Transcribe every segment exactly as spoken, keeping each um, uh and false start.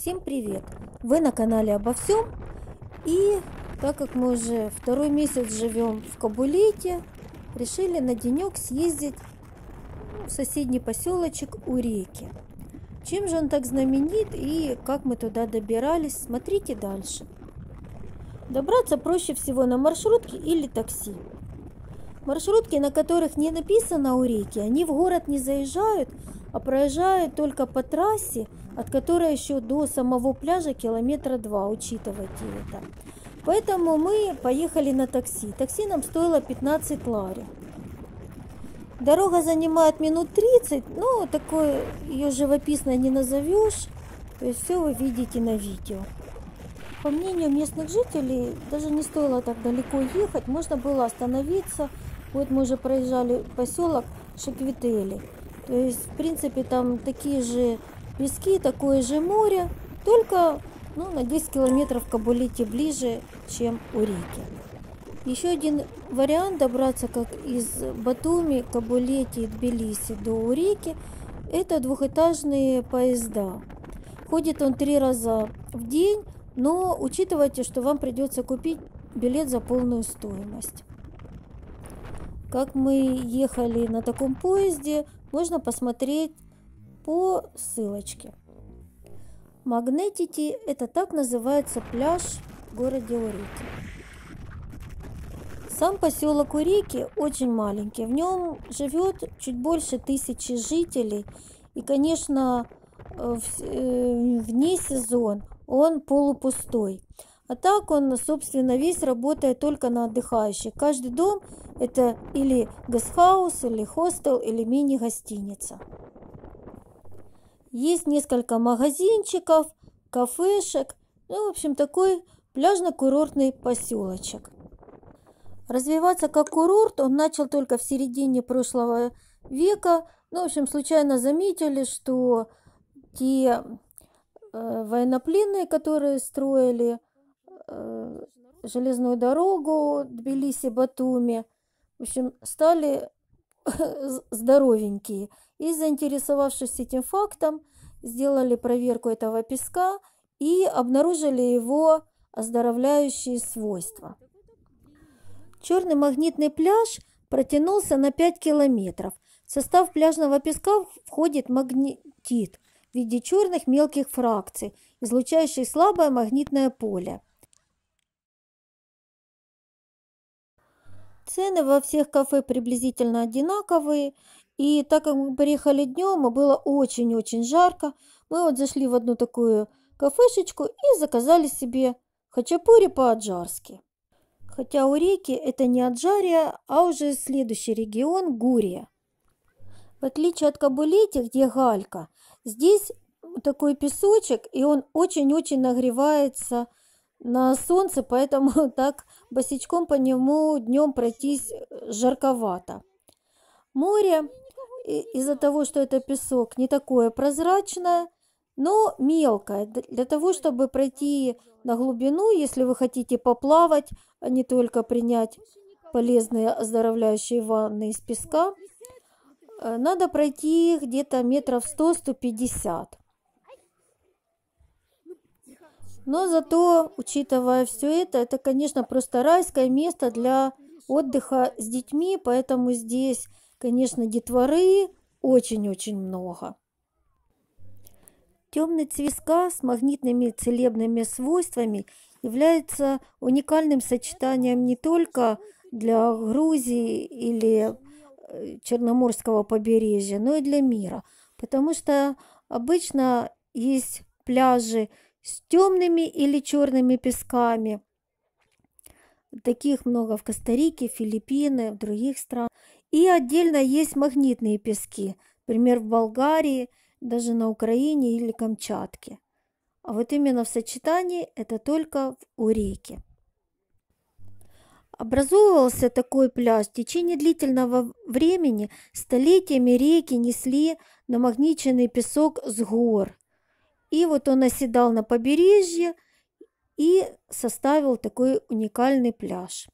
Всем привет! Вы на канале обо всем. И так как мы уже второй месяц живем в Кабулете, решили на денек съездить в соседний поселочек у реки. Чем же он так знаменит и как мы туда добирались, смотрите дальше. Добраться проще всего на маршрутке или такси. Маршрутки, на которых не написано у реки, они в город не заезжают, а проезжают только по трассе, от которой еще до самого пляжа километра два, учитывайте это. Поэтому мы поехали на такси. Такси нам стоило пятнадцать лари. Дорога занимает минут тридцать, но такое ее живописно не назовешь. То есть все вы видите на видео. По мнению местных жителей, даже не стоило так далеко ехать, можно было остановиться. Вот мы уже проезжали поселок Шиквители. То есть, в принципе, там такие же пески, такое же море, только ну, на десять километров к Кабулете ближе, чем у реки. Еще один вариант добраться как из Батуми, Кабулете и Тбилиси до реки – это двухэтажные поезда. Ходит он три раза в день, но учитывайте, что вам придется купить билет за полную стоимость. Как мы ехали на таком поезде, можно посмотреть по ссылочке. Магнетити – это так называется пляж в городе Уреки. Сам поселок Уреки очень маленький, в нем живет чуть больше тысячи жителей. И, конечно, вне сезон он полупустой. А так он, собственно, весь работает только на отдыхающих. Каждый дом – это или гестхаус, или хостел, или мини-гостиница. Есть несколько магазинчиков, кафешек. Ну, в общем, такой пляжно-курортный поселочек. Развиваться как курорт он начал только в середине прошлого века. Ну, в общем, случайно заметили, что те э, военнопленные, которые строили э, железную дорогу Тбилиси-Батуми, в общем, стали здоровенькие. И, заинтересовавшись этим фактом, сделали проверку этого песка и обнаружили его оздоровляющие свойства. Черный магнитный пляж протянулся на пять километров. В состав пляжного песка входит магнетит в виде черных мелких фракций, излучающих слабое магнитное поле. Цены во всех кафе приблизительно одинаковые. И так как мы приехали днем, и было очень-очень жарко, мы вот зашли в одну такую кафешечку и заказали себе хачапури по-аджарски. Хотя у реки это не Аджария, а уже следующий регион Гурия. В отличие от Кабулети, где галька, здесь такой песочек, и он очень-очень нагревается на солнце, поэтому так босичком по нему днем пройтись жарковато. Море из-за того, что это песок, не такое прозрачное, но мелкое. Для того, чтобы пройти на глубину, если вы хотите поплавать, а не только принять полезные оздоровляющие ванны из песка, надо пройти где-то метров сто — сто пятьдесят. Но зато, учитывая все это, это, конечно, просто райское место для отдыха с детьми, поэтому здесь, конечно, детворы очень-очень много. Темный цвет песка с магнитными целебными свойствами является уникальным сочетанием не только для Грузии или Черноморского побережья, но и для мира, потому что обычно есть пляжи с темными или черными песками. Таких много в Коста-Рике, Филиппинах, в других странах. И отдельно есть магнитные пески, например, в Болгарии, даже на Украине или Камчатке. А вот именно в сочетании это только в Уреке. Образовывался такой пляж в течение длительного времени. Столетиями реки несли намагниченный песок с гор. И вот он оседал на побережье и составил такой уникальный пляж.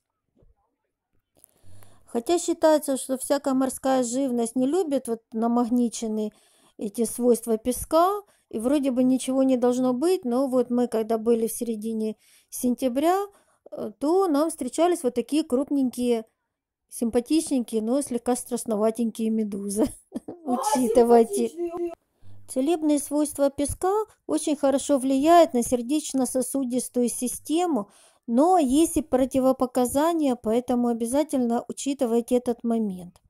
Хотя считается, что всякая морская живность не любит вот намагниченные эти свойства песка, и вроде бы ничего не должно быть, но вот мы, когда были в середине сентября, то нам встречались вот такие крупненькие, симпатичненькие, но слегка страшноватенькие медузы. Учитывайте. Целебные свойства песка очень хорошо влияют на сердечно-сосудистую систему, но есть и противопоказания, поэтому обязательно учитывайте этот момент.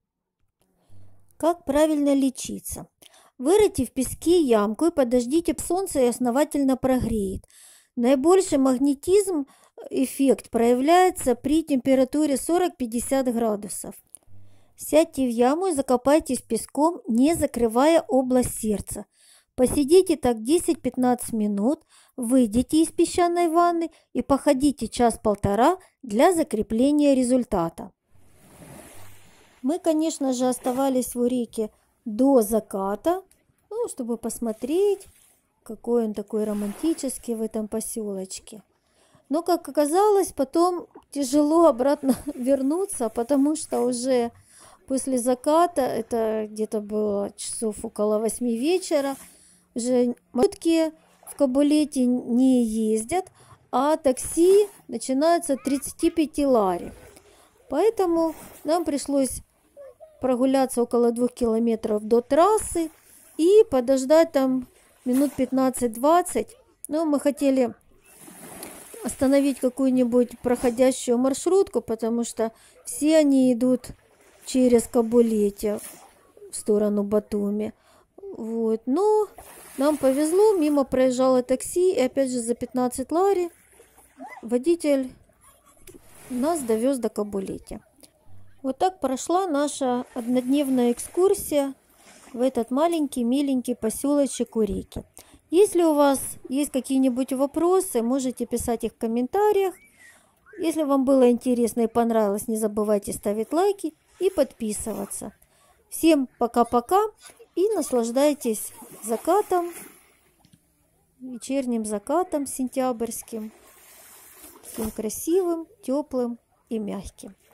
Как правильно лечиться? Выройте в песке ямку и подождите, солнце и основательно прогреет. Наибольший магнетизм эффект проявляется при температуре сорок-пятьдесят градусов. Сядьте в яму и закопайтесь песком, не закрывая область сердца. Посидите так десять-пятнадцать минут, выйдите из песчаной ванны и походите час-полтора для закрепления результата. Мы, конечно же, оставались в Урике до заката, ну, чтобы посмотреть, какой он такой романтический в этом поселочке. Но, как оказалось, потом тяжело обратно вернуться, потому что уже после заката, это где-то было часов около восьми вечера, уже маршрутки в Кабулете не ездят, а такси начинается от тридцати пяти лари. Поэтому нам пришлось прогуляться около двух километров до трассы и подождать там минут пятнадцать-двадцать. Но мы хотели остановить какую-нибудь проходящую маршрутку, потому что все они идут через Кабулете в сторону Батуми. Вот. Но нам повезло, мимо проезжало такси, и опять же за пятнадцать лари водитель нас довез до Кабулете. Вот так прошла наша однодневная экскурсия в этот маленький, миленький поселочек Урики. Если у вас есть какие-нибудь вопросы, можете писать их в комментариях. Если вам было интересно и понравилось, не забывайте ставить лайки и подписываться. Всем пока-пока и наслаждайтесь закатом, вечерним закатом сентябрьским, таким красивым, теплым и мягким.